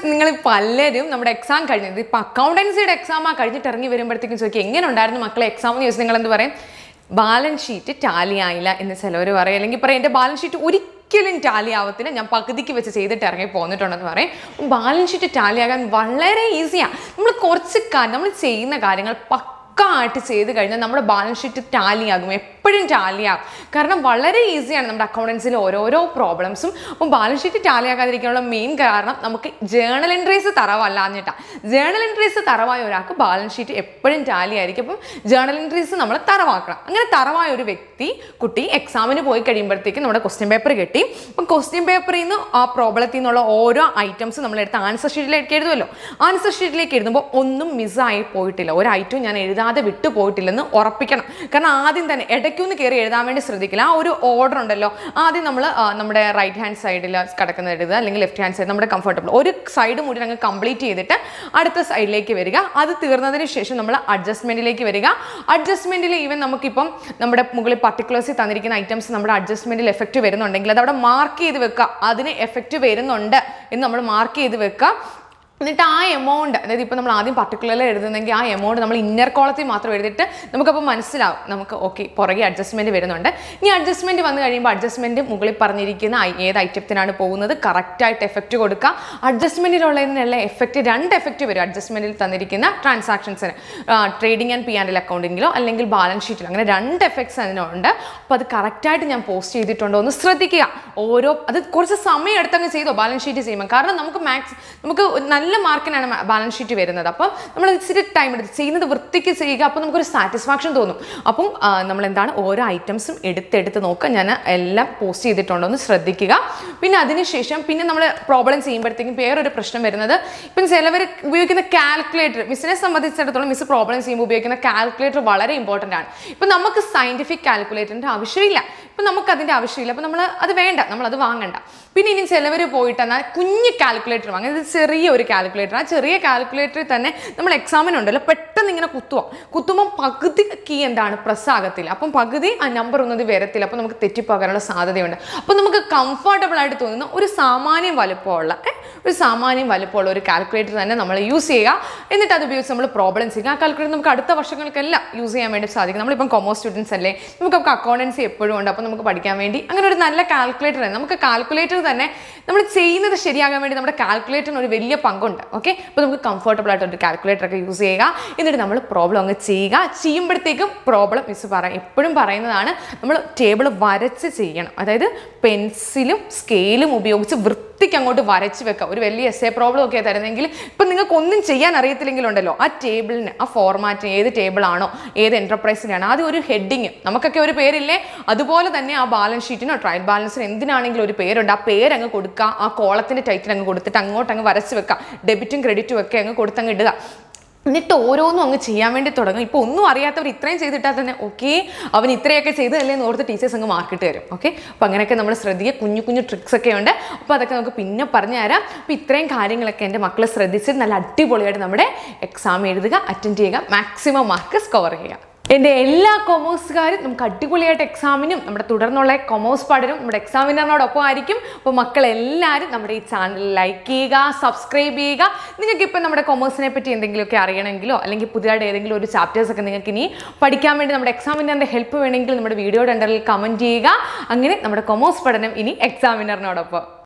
നിങ്ങൾ പലരും നമ്മുടെ എക്സാം കഴിഞ്ഞത് ഇപ്പോൾ അക്കൗണ്ടൻസിയുടെ എക്സാം കഴിഞ്ഞിട്ട് ഇറങ്ങി വരുമ്പോഴത്തേക്കും ചോദിക്കും എങ്ങനെ ഉണ്ടായിരുന്നു മക്കളെ എക്സാം എന്ന് ചോദിച്ചാൽ നിങ്ങൾ എന്ത് പറയും? ബാലൻസ് ഷീറ്റ് ടാലി ആയില്ല എന്ന് ചിലവർ പറയും, അല്ലെങ്കിൽ പറയും എൻ്റെ ബാലൻസ് ഷീറ്റ് ഒരിക്കലും ടാലി ആവത്തില്ല, ഞാൻ പകുതിക്ക് വെച്ച് ചെയ്തിട്ട് ഇറങ്ങി പോന്നിട്ടുണ്ടെന്ന് പറയും. ബാലൻസ് ഷീറ്റ് ടാലി ആകാൻ വളരെ ഈസിയാണ്. നമ്മൾ കുറച്ച് നമ്മൾ ചെയ്യുന്ന കാര്യങ്ങൾ ആയിട്ട് ചെയ്ത് കഴിഞ്ഞാൽ നമ്മുടെ ബാലൻസ് ഷീറ്റ് ടാലി ആകും, എപ്പോഴും ടാലി ആകും. കാരണം വളരെ ഈസിയാണ് നമ്മുടെ അക്കൗണ്ടൻസിൽ ഓരോരോ പ്രോബ്ലംസും. അപ്പം ബാലൻസ് ഷീറ്റ് ടാലി ആകാതിരിക്കാനുള്ള മെയിൻ കാരണം നമുക്ക് ജേണൽ എൻട്രീസ് തറവല്ലാഞ്ഞിട്ടാണ്. ജേണൽ എൻട്രീസ് തറവായ ഒരാൾക്ക് ബാലൻസ് ഷീറ്റ് എപ്പോഴും ടാലി ആയിരിക്കും. അപ്പം ജേണൽ എൻട്രീസ് നമ്മൾ തറവാക്കണം. അങ്ങനെ തറവായ ഒരു കുട്ടി എക്സാമിന് പോയി കഴിയുമ്പോഴത്തേക്കും നമ്മുടെ ക്വസ്റ്റ്യൻ പേപ്പർ കിട്ടി. അപ്പം ക്വസ്റ്റ്യൻ പേപ്പറിൽ നിന്ന് ആ പ്രോബ്ലത്തിൽ നിന്നുള്ള ഓരോ ഐറ്റംസ് നമ്മളെടുത്ത് ആൻസർ ഷീറ്റിലേക്ക് എഴുതുമല്ലോ. ആൻസർ ഷീറ്റിലേക്ക് എഴുതുമ്പോൾ ഒന്നും മിസ്സായി പോയിട്ടില്ല, ഒരു ഐറ്റവും ഞാൻ എഴുതാതെ വിട്ടു പോയിട്ടില്ലെന്ന് ഉറപ്പിക്കണം. കാരണം ആദ്യം തന്നെ ഇടയ്ക്കൊന്ന് കയറി എഴുതാൻ വേണ്ടി ശ്രദ്ധിക്കില്ല. ആ ഒരു ഓർഡർ ഉണ്ടല്ലോ, ആദ്യം നമ്മൾ നമ്മുടെ റൈറ്റ് ഹാൻഡ് സൈഡിൽ കിടക്കുന്നത് എഴുതുക, അല്ലെങ്കിൽ ലെഫ്റ്റ് ഹാൻഡ് സൈഡ് നമ്മുടെ കംഫർട്ടബിൾ ഒരു സൈഡ് മുടി അങ്ങ് കംപ്ലീറ്റ് ചെയ്തിട്ട് അടുത്ത സൈഡിലേക്ക് വരിക. അത് തീർന്നതിന് ശേഷം നമ്മൾ അഡ്ജസ്റ്റ്മെന്റിലേക്ക് വരിക. അഡ്ജസ്റ്റ്മെന്റിൽ ഈവൻ നമുക്കിപ്പം നമ്മുടെ മുകളിൽ പർട്ടിക്കുലേഴ്സിൽ തന്നിരിക്കുന്ന ഐറ്റംസ് നമ്മുടെ അഡ്ജസ്റ്റ്മെന്റിൽ എഫക്റ്റ് വരുന്നുണ്ടെങ്കിൽ അത് അവിടെ മാർക്ക് ചെയ്ത് വെക്കുക. അതിന് എഫക്റ്റ് വരുന്നുണ്ട് എന്ന് നമ്മൾ മാർക്ക് ചെയ്ത് വെക്കുക. എന്നിട്ട് ആ എമൗണ്ട്, അതായത് ഇപ്പോൾ നമ്മൾ ആദ്യം പർട്ടിക്കുലർലി എഴുതുന്നെങ്കിൽ ആ എമൗണ്ട് നമ്മൾ ഇന്നർ കോളത്തിൽ മാത്രം എഴുതിയിട്ട് നമുക്കപ്പോൾ മനസ്സിലാവും നമുക്ക് ഓക്കെ പുറകെ അഡ്ജസ്റ്റ്മെൻറ്റ് വരുന്നുണ്ട്. ഇനി അഡ്ജസ്റ്റ്മെൻറ്റ് വന്നു കഴിയുമ്പോൾ അഡ്ജസ്റ്റ്മെൻറ്റ് മുകളിൽ പറഞ്ഞിരിക്കുന്ന ഏത് ഐറ്റത്തിനാണ് പോകുന്നത് കറക്റ്റായിട്ട് എഫക്റ്റ് കൊടുക്കുക. അഡ്ജസ്റ്റ്മെൻറ്റിലുള്ളതിനുള്ള എഫക്റ്റ് 2 എഫക്റ്റ് വരും അഡ്ജസ്റ്റ്മെൻറ്റിൽ തന്നിരിക്കുന്ന ട്രാൻസാക്ഷൻസിന്. ട്രേഡിംഗ് ആൻഡ് P&L അക്കൗണ്ടിങ്ങിലോ അല്ലെങ്കിൽ ബാലൻസ് ഷീറ്റിലോ അങ്ങനെ 2 എഫക്ട്സ് അതിനുണ്ട്. അപ്പോൾ അത് കറക്റ്റായിട്ട് ഞാൻ പോസ്റ്റ് ചെയ്തിട്ടുണ്ടോ എന്ന് ശ്രദ്ധിക്കുക. അത് കുറച്ച് സമയം എടുത്തങ്ങ് ചെയ്തോ ബാലൻസ് ഷീറ്റ് ചെയ്യുമ്പോൾ. കാരണം നമുക്ക് നല്ല മാർക്കിനാണ് ബാലൻസ് ഷീറ്റ് വരുന്നത്. അപ്പം നമ്മൾ ഇച്ചിരി ടൈം എടുത്ത് ചെയ്യുന്നത് വൃത്തിക്ക് ചെയ്യുക. അപ്പോൾ നമുക്കൊരു സാറ്റിസ്ഫാക്ഷൻ തോന്നും. അപ്പം നമ്മൾ എന്താണ് ഓരോ ഐറ്റംസും എടുത്ത് നോക്കുക. ഞാൻ എല്ലാം പോസ്റ്റ് ചെയ്തിട്ടുണ്ടോ എന്ന് ശ്രദ്ധിക്കുക. പിന്നെ അതിനുശേഷം പിന്നെ നമ്മൾ പ്രോബ്ലം ചെയ്യുമ്പോഴത്തേക്കും വേറൊരു പ്രശ്നം വരുന്നത്, ഇപ്പം ചിലവർ ഉപയോഗിക്കുന്ന കാൽക്കുലേറ്റർ, മിസ്സിനെ സംബന്ധിച്ചിടത്തോളം മിസ് പ്രോബ്ലം ചെയ്യുമ്പോൾ ഉപയോഗിക്കുന്ന കാൽക്കുലേറ്റർ വളരെ ഇമ്പോർട്ടൻ്റ് ആണ്. ഇപ്പം നമുക്ക് സയൻറ്റിഫിക് കാൽക്കുലേറ്ററിൻ്റെ ആവശ്യമില്ല, ഇപ്പം നമുക്കതിൻ്റെ ആവശ്യമില്ല. അപ്പം നമ്മൾ അത് വേണ്ട, നമ്മളത് വാങ്ങണ്ട. പിന്നെ ഇനി ചിലവർ പോയിട്ട് എന്നാൽ കുഞ്ഞ് കാൽക്കുലേറ്റർ വാങ്ങുക. ഇത് ചെറിയ ഒരു കാൽക്കുലേറ്റർ. ആ ചെറിയ കാൽക്കുലേറ്ററിൽ തന്നെ നമ്മൾ എക്സാമിനുണ്ടല്ലോ പെട്ടെന്ന് ഇങ്ങനെ കുത്തുമ്പോൾ പകുതി കീ എന്താണ് പ്രസ്സാകത്തില്ല. അപ്പം പകുതി ആ നമ്പർ ഒന്നും വരത്തില്ല. അപ്പം നമുക്ക് തെറ്റിപ്പോകാനുള്ള സാധ്യതയുണ്ട്. അപ്പം നമുക്ക് കംഫർട്ടബിൾ ആയിട്ട് തോന്നുന്ന ഒരു സാമാന്യം വലുപ്പമുള്ള ഒരു കാൽക്കുലേറ്റർ തന്നെ നമ്മൾ യൂസ് ചെയ്യുക. എന്നിട്ട് അത് ഉപയോഗിച്ച് നമ്മൾ പ്രോബ്ലം ചെയ്യുക. ആ കാൽക്കുലേറ്റർ നമുക്ക് അടുത്ത വർഷങ്ങൾക്കെല്ലാം യൂസ് ചെയ്യാൻ വേണ്ടി സാധിക്കും. നമ്മളിപ്പം കൊമേഴ്സ് സ്റ്റുഡൻസ് അല്ലേ, നമുക്കൊക്കെ അക്കൗണ്ടൻസി എപ്പോഴും ഉണ്ട്. അപ്പോൾ നമുക്ക് പഠിക്കാൻ വേണ്ടി അങ്ങനെ ഒരു നല്ല കാൽക്കുലേറ്റർ തന്നെ നമുക്ക് കാൽക്കുലേറ്റർ തന്നെ നമ്മൾ ചെയ്യുന്നത് ശരിയാകാൻ വേണ്ടി നമ്മുടെ കാൽക്കുലേറ്ററിന് ഒരു വലിയ പങ്കുണ്ട്. ഓക്കെ, അപ്പോൾ നമുക്ക് കംഫർട്ടബിൾ ആയിട്ട് ഒരു കാൽക്കുലേറ്റർ ഒക്കെ യൂസ് ചെയ്യുക. എന്നിട്ട് നമ്മൾ പ്രോബ്ലം അങ്ങ് ചെയ്യുമ്പോഴത്തേക്കും പ്രോബ്ലം എപ്പോഴും പറയുന്നതാണ് നമ്മൾ ടേബിൾ വരച്ച് ചെയ്യണം. അതായത് പെൻസിലും സ്കെയിലും ഉപയോഗിച്ച് വൃത്തിക്ക് അങ്ങോട്ട് വരച്ച് വെക്കുക. ഒരു വലിയ എസ്സേ പ്രോബ്ലം ഒക്കെ തരുന്നെങ്കിൽ ഇപ്പം നിങ്ങൾക്ക് ഒന്നും ചെയ്യാൻ അറിയത്തില്ലെങ്കിലുണ്ടല്ലോ, ആ ടേബിളിന് ആ ഫോർമാറ്റിന് ഏത് ടേബിളാണോ ഏത് എൻ്റർപ്രൈസിനാണ് ആദ്യം ഒരു ഹെഡിങ്, നമുക്കൊക്കെ ഒരു പേരില്ലേ, അതുപോലെ തന്നെ ആ ബാലൻസ് ഷീറ്റിനോ ട്രയൽ ബാലൻസിനോ എന്തിനാണെങ്കിലും ഒരു പേരുണ്ട്. ആ പേരങ്ങ് കൊടുക്കുക, ആ കോളത്തിൻ്റെ ടൈറ്റിൽ അങ്ങ് കൊടുത്തിട്ട് അങ്ങ് വരച്ച് വെക്കുക. ഡെബിറ്റും ക്രെഡിറ്റും ഒക്കെ അങ്ങ് കൊടുത്തങ്ങ് ഇടുക. എന്നിട്ട് ഓരോന്നും അങ്ങ് ചെയ്യാൻ വേണ്ടി തുടങ്ങും. ഇപ്പോൾ ഒന്നും അറിയാത്തവർ ഇത്രയും ചെയ്തിട്ടാൽ തന്നെ ഓക്കെ അവൻ ഇത്രയൊക്കെ ചെയ്തതല്ലേ എന്ന് ഓർത്ത് ടീച്ചേഴ്സ് അങ്ങ് മാർക്കിട്ട് തരും. ഓക്കെ, അപ്പോൾ അങ്ങനെയൊക്കെ നമ്മൾ ശ്രദ്ധിക്കുക. കുഞ്ഞു ട്രിക്സ് ഒക്കെ ഉണ്ട്. അപ്പോൾ അതൊക്കെ നമുക്ക് പിന്നെ പറഞ്ഞു തരാം. അപ്പോൾ ഇത്രയും കാര്യങ്ങളൊക്കെ എൻ്റെ മക്കൾ ശ്രദ്ധിച്ച് നല്ല അടിപൊളിയായിട്ട് നമ്മുടെ എക്സാം എഴുതുക, അറ്റൻഡ് ചെയ്യുക, മാക്സിമം മാർക്ക് സ്കോർ ചെയ്യുക. എൻ്റെ എല്ലാ കൊമേഴ്സുകാരും നമുക്ക് അടിപൊളിയായിട്ട് എക്സാമിനും നമ്മുടെ തുടർന്നുള്ള കൊമേഴ്സ് പഠനം നമ്മുടെ എക്സാമിനറിനോടൊപ്പം ആയിരിക്കും. അപ്പോൾ മക്കളെല്ലാവരും നമ്മുടെ ഈ ചാനൽ ലൈക്ക് ചെയ്യുക, സബ്സ്ക്രൈബ് ചെയ്യുക. നിങ്ങൾക്കിപ്പോൾ നമ്മുടെ കൊമേഴ്സിനെ പറ്റി എന്തെങ്കിലുമൊക്കെ അറിയണമെങ്കിലോ അല്ലെങ്കിൽ പുതിയതായിട്ട് ഏതെങ്കിലും ഒരു ചാപ്റ്റേഴ്സൊക്കെ നിങ്ങൾക്ക് ഇനി പഠിക്കാൻ വേണ്ടി നമ്മുടെ എക്സാമിനറിൻ്റെ ഹെൽപ്പ് വേണമെങ്കിൽ നമ്മുടെ വീഡിയോയുടെ അണ്ടറിൽ കമൻറ്റ് ചെയ്യുക. അങ്ങനെ നമ്മുടെ കൊമേഴ്സ് പഠനം ഇനി എക്സാമിനറിനോടൊപ്പം.